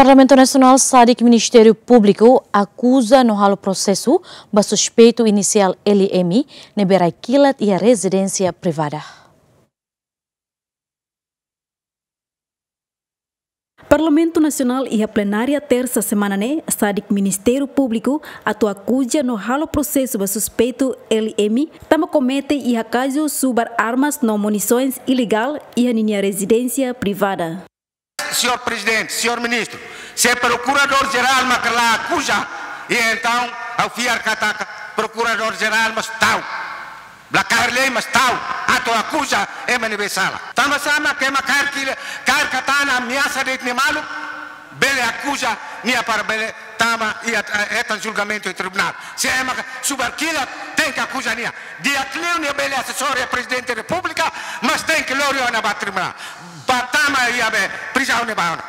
Parlamento Nacional SADC Ministério Público acusa no halo processo ba suspeito inicial LM neberai kilat e a residência privada. Parlamento Nacional e a plenária terça semana SADC Ministério Público acusa no halo processo ba suspeito LM tama comete e a caso subar armas no munições ilegal e a minha residência privada. Senhor Presidente, Senhor Ministro, se é Procurador-Geral Macalá acusa, e então, ao fiar cataca, Procurador-Geral mas tal, Blacarlei mas tal, ato acusa, é manifestá-la. Tama-sama que macar katana ameaça de malu, bele acusa, nia para bele, tama e é julgamento em tribunal. Se é subarquila, tem que acusar nia. Dia Cleo, nia bele assessor e Presidente da República, mas tem que lorio na tribunal. Batama ia be prisão ne baona.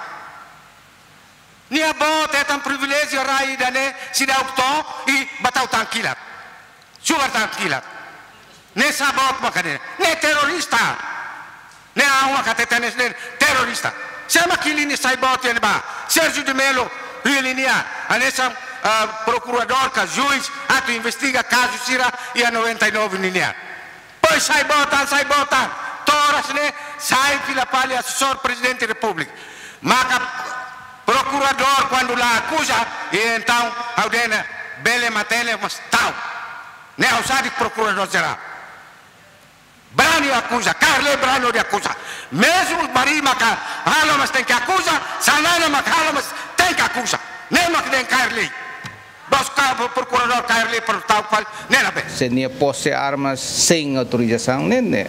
Nia bot é privilégio rai dane se dá optão e batau tranquila. Super tranquila. Ne sabot makane. Ne terrorista. Ne auma katetenes ne terrorista. Chama aquele ne saibot ne ba. Sérgio de Melo linia anessa procurador ka juiz atu investiga caso sira e a 99 linia. Pois saibotan. Toras ne sai fila pali assessor Presidente da República. Maka procurador quando lá acusa e então aldena bele matele mas tal. Ne ausadi procurador geral. Brano acusa, Carle Brano de acusa. Mesmo Mari maka halo mas tem que acusa, sanana maka halo mas tem que acusa. Ne mak den Carle. Buscar procurador Carle por tal qual ne na be. Se nia posse armas sem autorização ne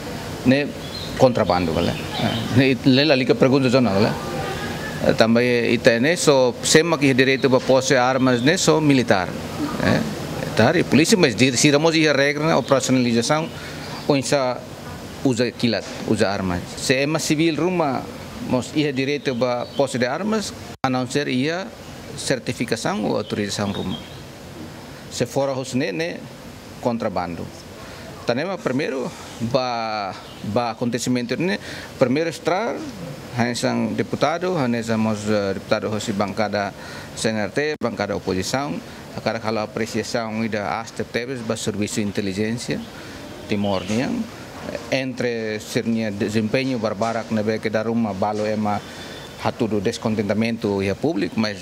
contrabando vale. Lela liga pergunta zona vale. Também itene so sema que direito para posse armas ne so militar. Tari polícia mas se ramos e regra operacionalização onsa usa kilat, usa armas. Se é civil rumah mos ia direito para posse de armas announcer ia certificação ou autorização rumah. Se fora hosne contrabando. Tanema primeiro ba acontecimento ini primeiro estar hansang deputado hanesamos deputado hosi bancada CNRT bancada oposição agora kalau apreciação ida aste tebes ba serviço inteligência Timor-Leste entre sirnya desempenho barbarak nebe que dar uma balo ema hatudo descontentamento ia público mas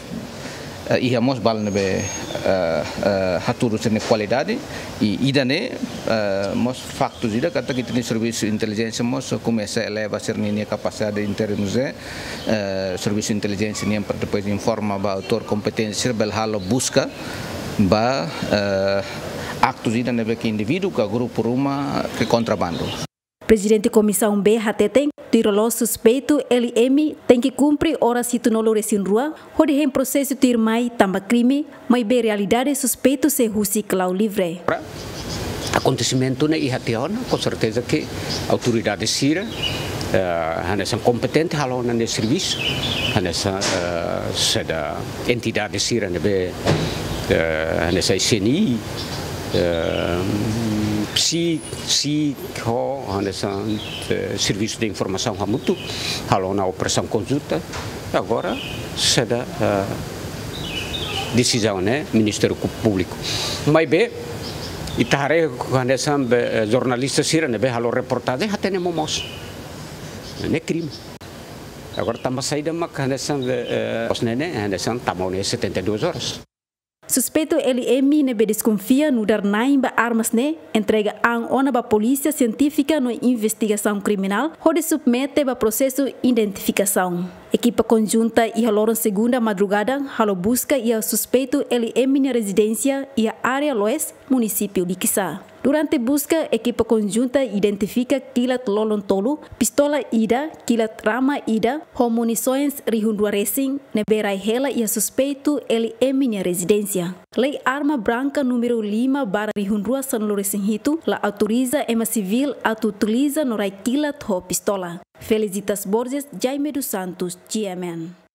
íamos bal nebe hatudo sene qualidade e idane mos factos ida kata kita ni serviço inteligência mos começa a elevar sernia capacidade em termos de serviço inteligência nem para depois informa ba autor competência bel halo busca ba actos ida nebe que indivíduo que grupo rumah que contrabando. Presidente Comissão B HTT tirou suspeito LM tem que cumprir horas se tu não lo resin rua, onde em processo tir mai tamba crime, mas bem realidade suspeito se rusi clau livre. Acontecimento na IHTON, com certeza que a autoridade sira são competente halo na serviço, seda entidade sira nebe nessa CNI serviço de informação hamutu halo na operação conjunta agora seda decisão Ministério Público mas be itahare nessa jornalista sira be halo reportagem até momos ne crime agora tamba saída mak nessa nessa tamau 72 horas. Suspeito LM nebe desconfia no dar naimba armas entrega ona ba polícia científica no investigação criminal onde submete ba processo identificação. Equipa conjunta e haloron segunda madrugada halo busca e a suspeito LM na residência e a área Loes, município de Quissá. Durante busca, equipa conjunta identifica kilat lolontolo, pistola ida, kilat rama ida, munições rihundua racing, neberai hela e a suspeito LM na residência. Lei arma branca número 5/rihundua San Lourenço la autoriza ema civil a utiliza no rai kilat ho pistola. Felicitas Borges, Jaime dos Santos, GMN.